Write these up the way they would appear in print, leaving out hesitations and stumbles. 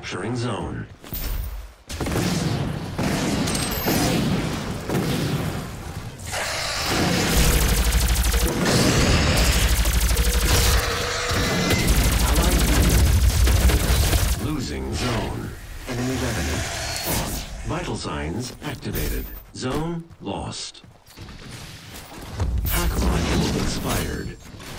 Capturing zone. Losing zone. Enemy revenant. On. Vital signs activated. Zone lost. Hack module expired.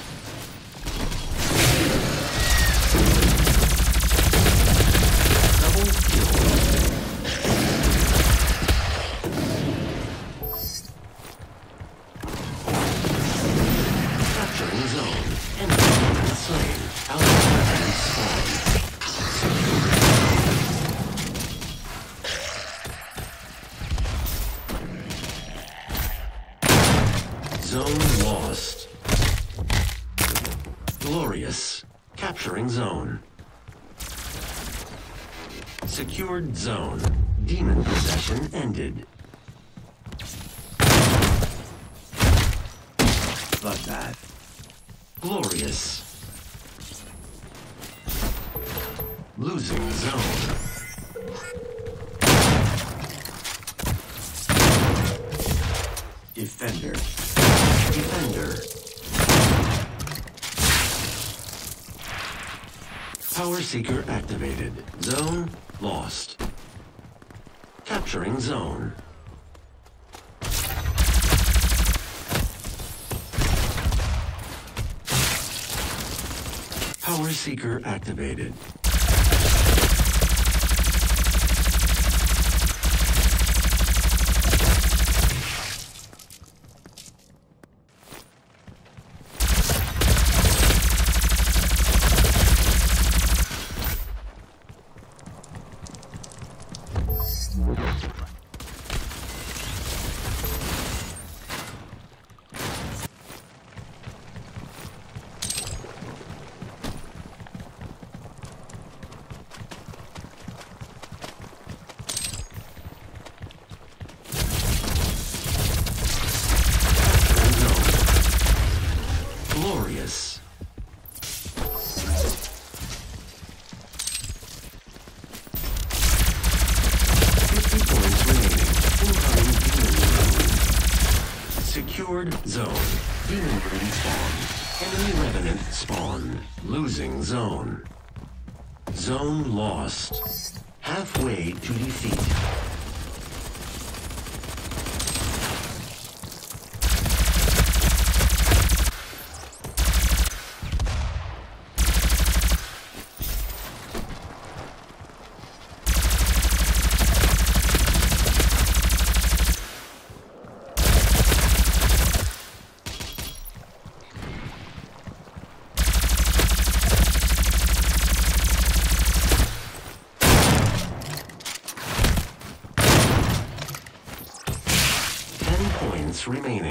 Double kill. Capturing zone. Enemy slain. Outside spawn. Zone lost. Glorious. Capturing zone. Secured zone. Demon possession ended. Bloodbath. Glorious. Losing zone. Defender. Defender. Power Seeker activated. Zone lost. Capturing zone. Power Seeker activated. Glorious. Secured zone. Demon breed spawn. Enemy revenant spawn. Losing zone. Zone lost. Halfway to defeat. Remaining.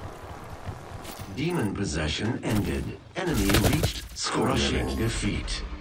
Demon possession ended. Enemy reached crushing defeat.